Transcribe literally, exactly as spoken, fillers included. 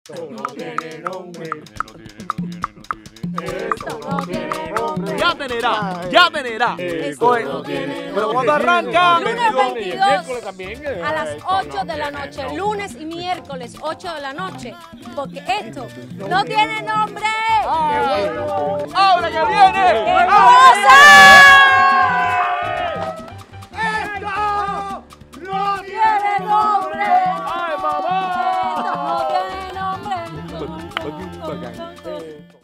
Esto no tiene nombre. Esto no tiene nombre. Ya tenerá, ya tenerá. Esto no tiene Pero cuando arranca, Lunes veintidós Miércoles también. eh. a las Esto ocho no de la tiene noche, nombre. lunes y miércoles ocho de la noche, porque esto no tiene nombre. ahora que viene. ¡Qué cosa!